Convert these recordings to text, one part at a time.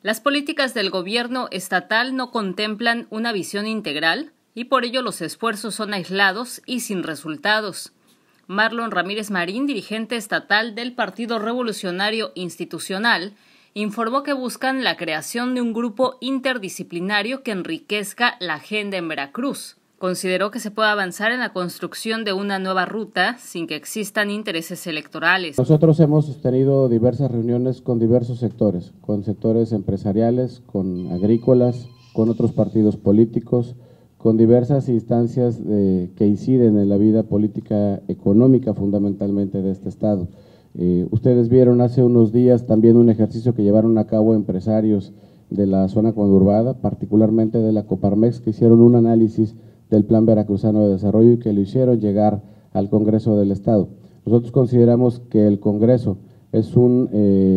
Las políticas del gobierno estatal no contemplan una visión integral y por ello los esfuerzos son aislados y sin resultados. Marlon Ramírez Marín, dirigente estatal del Partido Revolucionario Institucional, informó que buscan la creación de un grupo interdisciplinario que enriquezca la agenda en Veracruz. Consideró que se puede avanzar en la construcción de una nueva ruta sin que existan intereses electorales. Nosotros hemos tenido diversas reuniones con diversos sectores, con sectores empresariales, con agrícolas, con otros partidos políticos, con diversas instancias que inciden en la vida política económica fundamentalmente de este estado. Ustedes vieron hace unos días también un ejercicio que llevaron a cabo empresarios de la zona conurbada, particularmente de la Coparmex, que hicieron un análisis del Plan Veracruzano de Desarrollo y que lo hicieron llegar al Congreso del Estado. Nosotros consideramos que el Congreso es una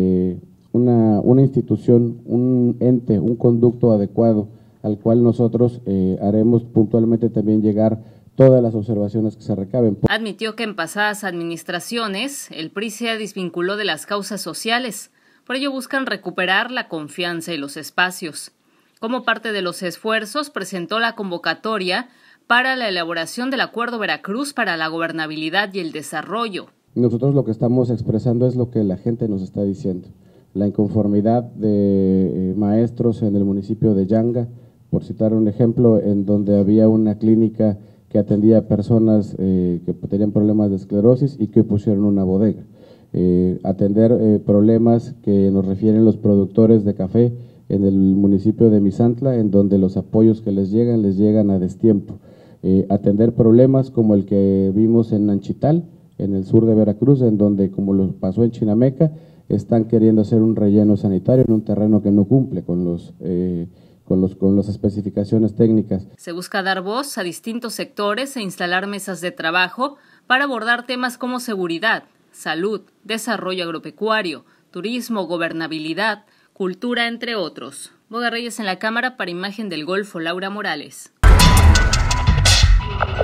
institución, un ente, un conducto adecuado al cual nosotros haremos puntualmente también llegar todas las observaciones que se recaben. Admitió que en pasadas administraciones el PRI se desvinculó de las causas sociales, por ello buscan recuperar la confianza y los espacios. Como parte de los esfuerzos, presentó la convocatoria para la elaboración del Acuerdo Veracruz para la Gobernabilidad y el Desarrollo. Nosotros lo que estamos expresando es lo que la gente nos está diciendo. La inconformidad de maestros en el municipio de Yanga, por citar un ejemplo, en donde había una clínica que atendía a personas que tenían problemas de esclerosis y que pusieron una bodega. Atender problemas que nos refieren los productores de café en el municipio de Misantla, en donde los apoyos que les llegan a destiempo. Atender problemas como el que vimos en Nanchital, en el sur de Veracruz, en donde, como lo pasó en Chinameca, están queriendo hacer un relleno sanitario en un terreno que no cumple con las especificaciones técnicas. Se busca dar voz a distintos sectores e instalar mesas de trabajo para abordar temas como seguridad, salud, desarrollo agropecuario, turismo, gobernabilidad, cultura, entre otros. Boga Reyes en la cámara para Imagen del Golfo, Laura Morales.